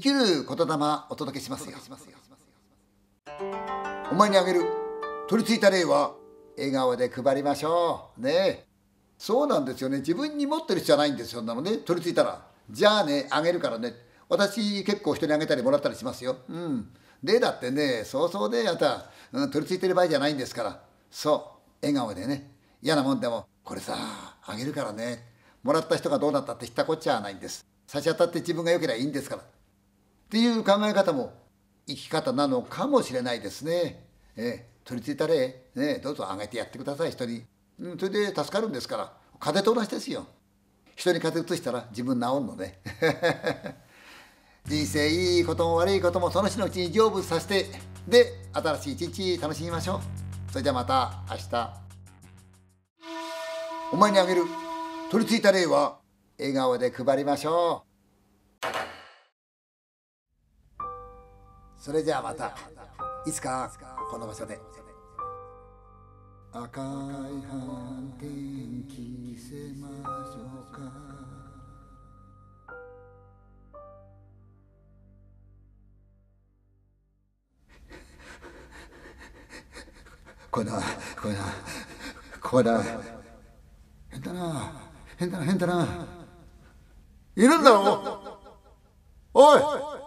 きる言霊お届けしますよ。お前にあげる取り付いた例は笑顔で配りましょうね。そうなんですよね。自分に持ってる必要はないんですよ。そんなのね、取り付いたらじゃあね、あげるからね。私結構人にあげたりもらったりしますよ。例だってね、そうそうであた、取り付いてる場合じゃないんですから。そう、笑顔でね。嫌なもんでもこれさあげるからね、もらった人がどうなったって知ったこっちゃないんです。差し当たって自分が良ければいいんですからっていう考え方も生き方なのかもしれないですね。取り付いた例、どうぞあげてやってください人に。それで助かるんですから。風邪と同じですよ。人に風邪移したら自分治るので人生いいことも悪いこともその日のうちに成仏させて、で新しい一日楽しみましょう。それじゃまた明日。お前にあげる取り付いた例は笑顔で配りましょう。それじゃあまたいつかこの場所で。赤い斑点着せましょうか。これだこれだこれだ。変だな変だな変だな。いるんだろおい。